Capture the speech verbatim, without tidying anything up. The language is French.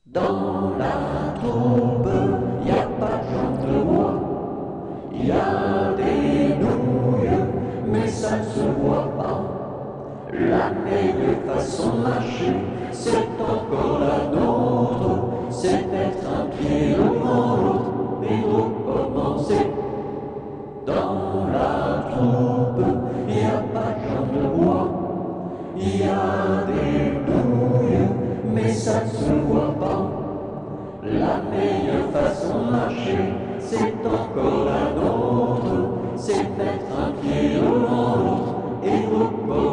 Dans la troupe, y a pas de jambe de bois, y a des nouilles, mais ça ne se voit pas. La meilleure façon de marcher, c'est encore la nôtre, c'est d'être un pied devant l'autre et de commencer. Dans la troupe, y a pas de jambe de bois, y a des nouilles, mais ça ne se voit pas. La meilleure façon de marcher, c'est encore la nôtre, c'est mettre un pied devant l'autre et recommencer.